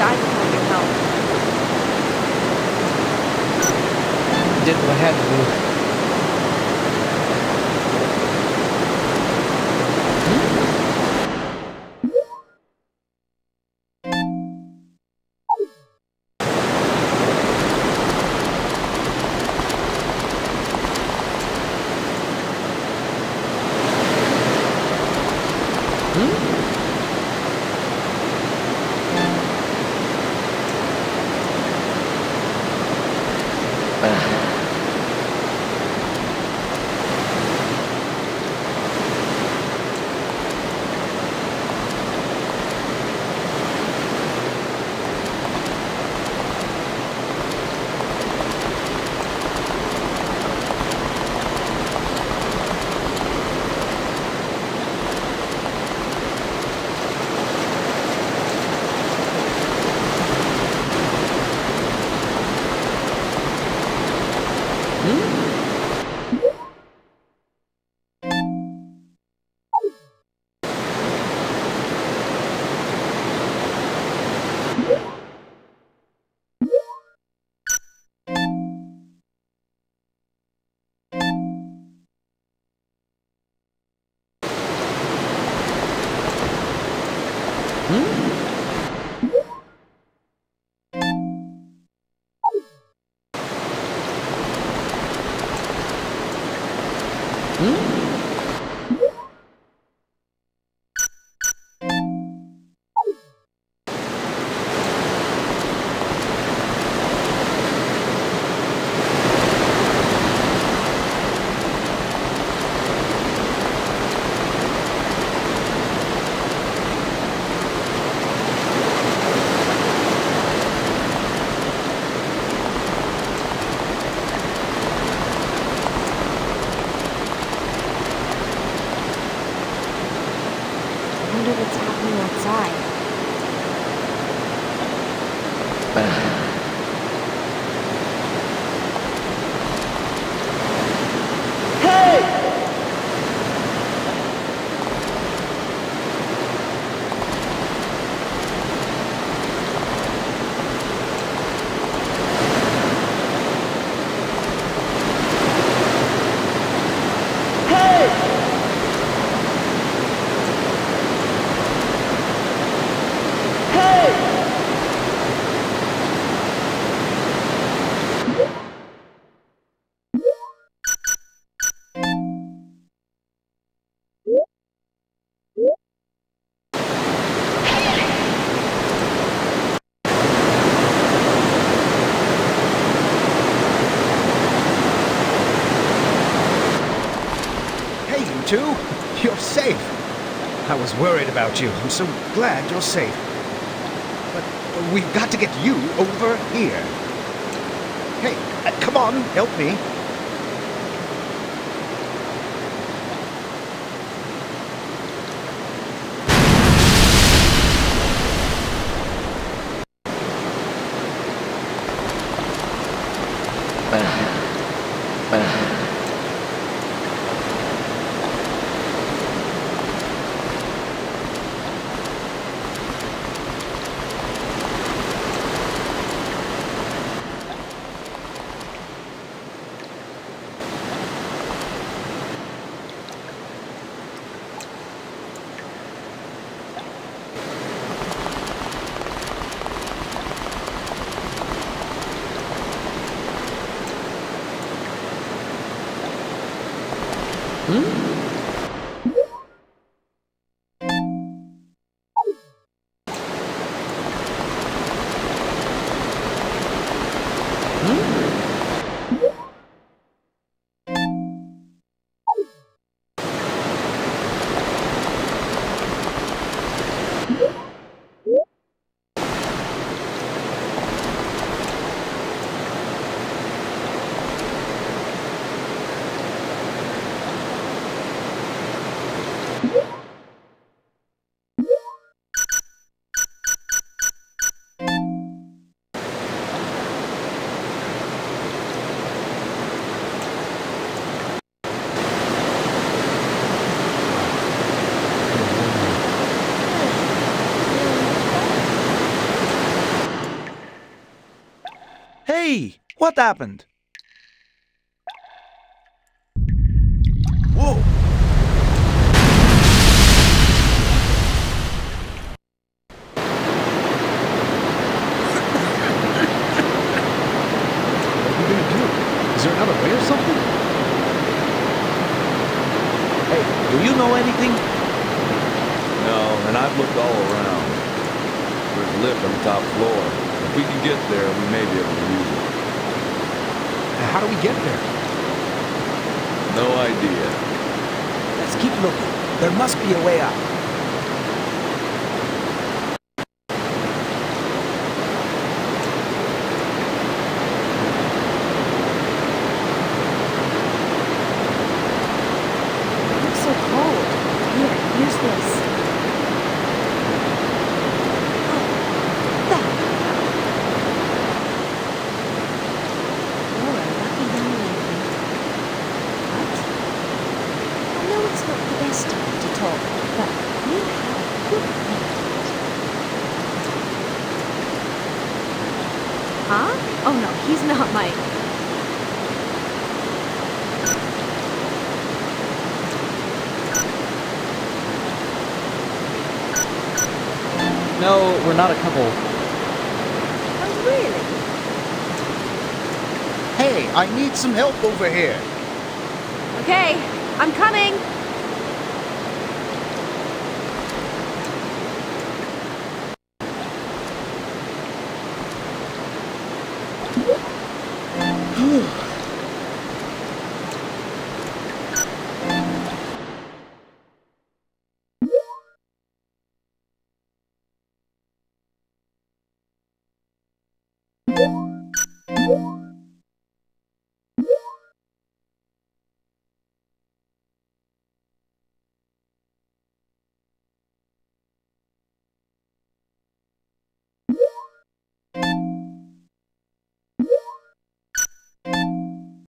die without your help. Did what I had to do. Two? You're safe. I was worried about you. I'm so glad you're safe. But we've got to get you over here. Hey, come on, help me. Hey, what happened? Whoa! What are we gonna do? Is there another way or something? Hey, do you know anything? No, and I've looked all around. There's a lift on the top floor. If we can get there, we may be able to use it. How do we get there? No idea. Let's keep looking. There must be a way out. It's so cold. Here, use this. Oh, there. You're a lucky young lady. What? I know it's not the best time to talk, but you have good manners. Huh? Oh no, he's not my... No, we're not a couple. Oh really? Hey, I need some help over here. Okay, I'm coming.